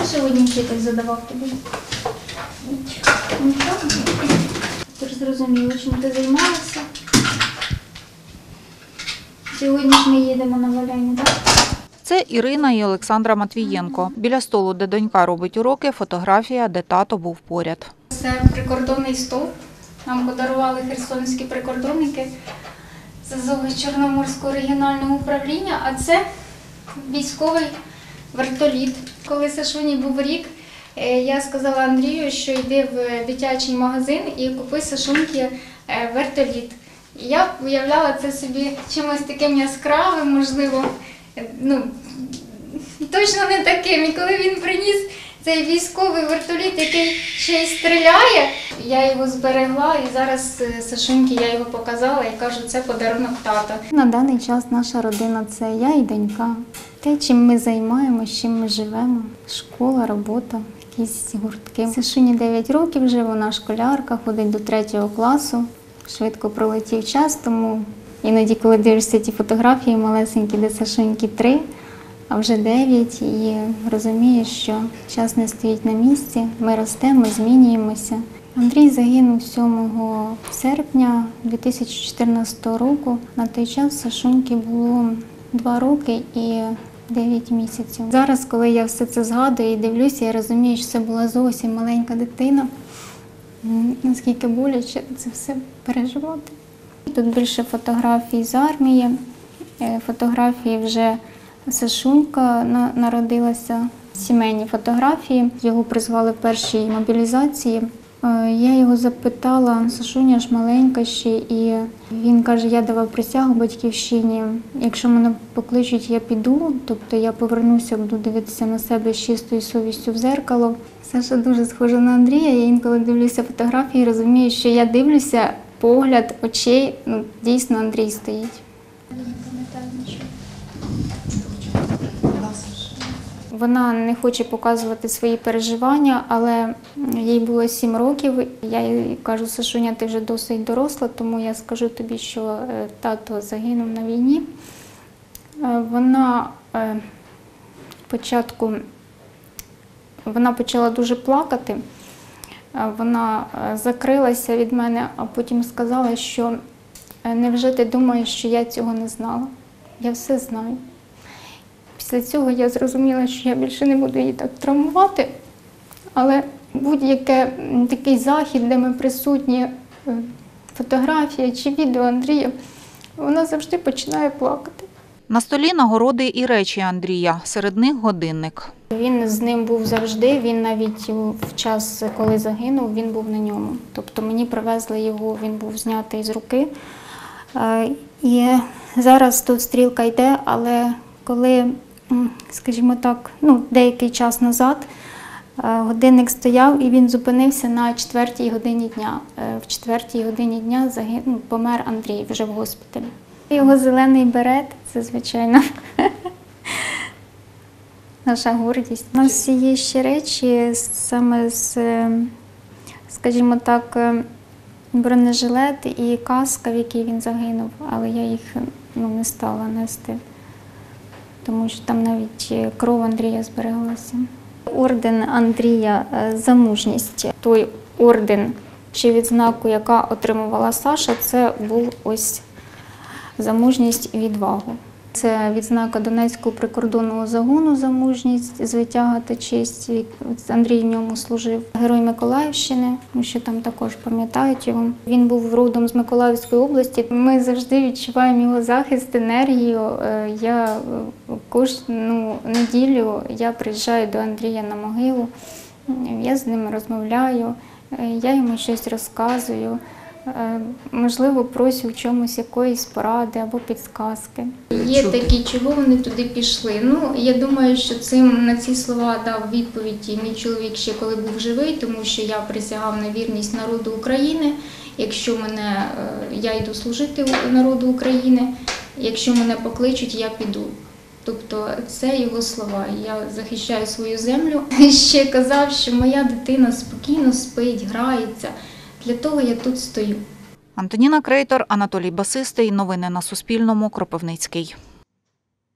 сьогодні вчитель задавав тобі? Нічого? Ти ж зрозуміло, чим ти займалася? Сьогодні ж ми їдемо на валяння, так? Це Ірина і Олександра Матвієнко. Біля столу, де донька робить уроки, фотографія, де тато був поряд. Це прикордонний стовп. Нам подарували херсонські прикордонники з Азово-Чорноморського регіонального управління, а це військовий вертоліт. Коли Сашуні був рік, я сказала Андрію, що йди в дитячий магазин і купи Сашуньки вертоліт. І я уявляла це собі чимось таким яскравим, можливо, точно не таким. І коли він приніс цей військовий вертоліт, який ще й стріляє, я його зберегла і зараз Сашуньки я його показала і кажу, це подарунок тата. На даний час наша родина – це я і донька. Те, чим ми займаємося, чим ми живемо. Школа, робота, якісь гуртки. Сашуні 9 років вже, вона школярка, ходить до 3 класу. Швидко пролетів час, тому іноді, коли дивишся ті фотографії малесенькі, де Сашуньки 3, а вже 9, і розумієш, що час не стоїть на місці, ми ростемо, ми змінюємося. Андрій загинув 7 серпня 2014 року. На той час Сашуньки було 2 роки і 9 місяців. Зараз, коли я все це згадую і дивлюся, я розумію, що це була зовсім маленька дитина. Наскільки боляче це все переживати. Тут більше фотографій з армії, фотографії вже Сашунька народилася, сімейні фотографії. Його призвали в першій мобілізації. Я його запитала, Сашуня ж маленька ще, і він каже, я давав присягу батьківщині, якщо мене покличуть, я піду, тобто я повернуся, буду дивитися на себе з чистою совістю в дзеркало. Саша дуже схожа на Андрія, я інколи дивлюся фотографії, розумію, що я дивлюся, погляд очей, дійсно Андрій стоїть. Вона не хоче показувати свої переживання, але їй було 7 років. Я їй кажу, Сашуня, ти вже досить доросла, тому я скажу тобі, що тато загинув на війні. Вона почала дуже плакати, вона закрилася від мене, а потім сказала, що невже ти думаєш, що я цього не знала? Я все знаю. Після цього я зрозуміла, що я більше не буду її так травмувати, але будь-який такий захід, де ми присутні, фотографія чи відео Андрія, вона завжди починає плакати. На столі нагороди і речі Андрія, серед них годинник. Він з ним був завжди, він навіть в час, коли загинув, він був на ньому. Тобто мені привезли його, він був знятий з руки. І зараз тут стрілка йде, але коли, скажімо так, деякий час назад годинник стояв і він зупинився на 4-й годині дня. В 4-й годині дня помер Андрій вже в госпіталі. Його зелений берет – це, звичайно, наша гордість. У нас є ще речі саме з, скажімо так, бронежилет і каска, в якій він загинув, але я їх не стала нести, тому що там навіть кров Андрія збереглася. Орден Андрія за мужність. Той орден чи відзнаку, яка отримувала Саша, це був ось за мужність і відвагу. Це відзнака Донецького прикордонного загону за мужність, звитяга та честь. Андрій в ньому служив. Герой Миколаївщини, тому що там також пам'ятають його. Він був родом з Миколаївської області. Ми завжди відчуваємо його захист, енергію. Я кожну неділю приїжджаю до Андрія на могилу, я з ним розмовляю, я йому щось розказую. Можливо, просю в чомусь якоїсь поради або підсказки. Є такі, чого вони туди пішли. Я думаю, що на ці слова дав відповідь мій чоловік ще коли був живий, тому що я присягав на вірність народу України. Якщо я йду служити народу України, якщо мене покличуть, я піду. Тобто це його слова. Я захищаю свою землю. Ще казав, що моя дитина спокійно спить, грається. Для того я тут стою. Антоніна Крейтор, Анатолій Басистий. Новини на Суспільному. Кропивницький.